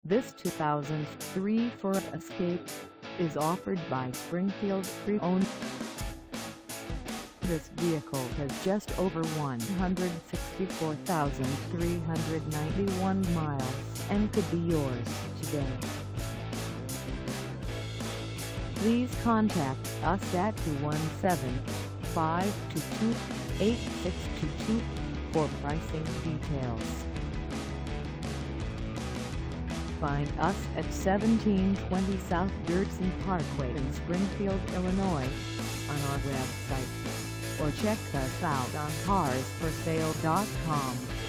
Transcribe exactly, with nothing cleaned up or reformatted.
This two thousand three Ford Escape is offered by Springfield Pre-Owned. This vehicle has just over one hundred sixty-four thousand three hundred ninety-one miles and could be yours today. Please contact us at two one seven, five two two, eight six two two for pricing details. Find us at seventeen twenty South Dirksen Parkway in Springfield, Illinois, on our website, or check us out on cars for sale dot com.